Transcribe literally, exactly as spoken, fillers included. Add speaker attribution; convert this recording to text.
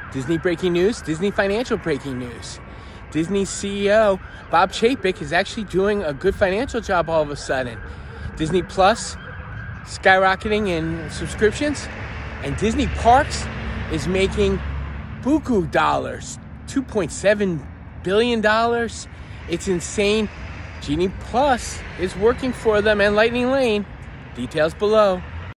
Speaker 1: Disney breaking news, Disney financial breaking news. Disney C E O Bob Chapek is actually doing a good financial job all of a sudden. Disney Plus skyrocketing in subscriptions, and Disney Parks is making buku dollars, two point seven billion dollars. It's insane. Genie Plus is working for them, and Lightning Lane. Details below.